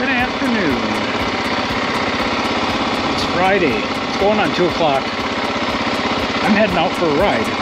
Good afternoon. It's Friday. It's going on 2 o'clock. I'm heading out for a ride.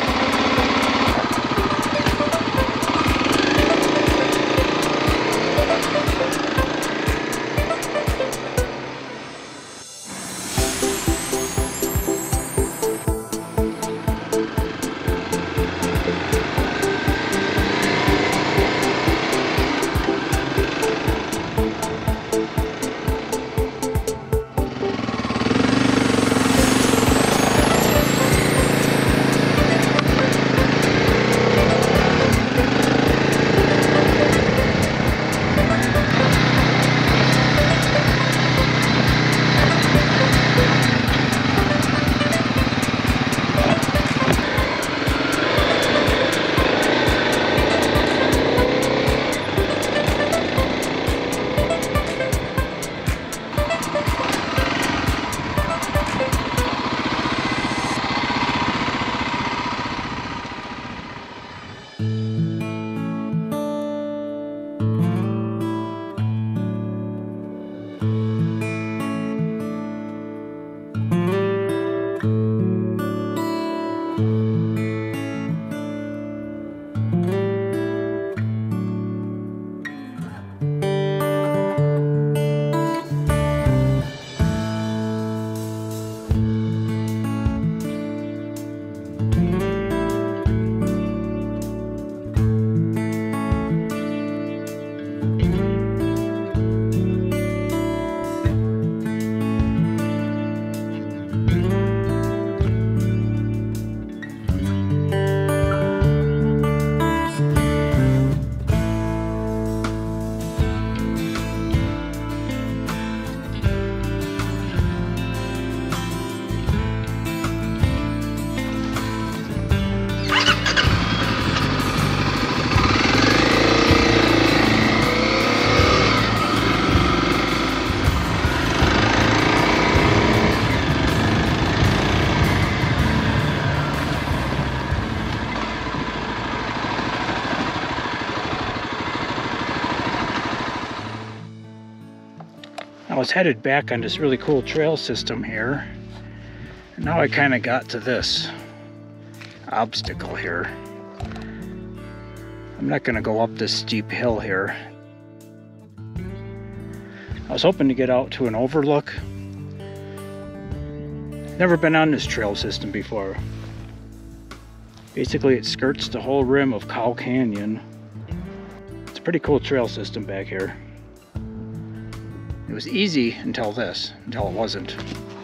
I was headed back on this really cool trail system here. And now I kind of got to this obstacle here. I'm not going to go up this steep hill here. I was hoping to get out to an overlook. Never been on this trail system before. Basically it skirts the whole rim of Cow Canyon. It's a pretty cool trail system back here. It was easy until it wasn't.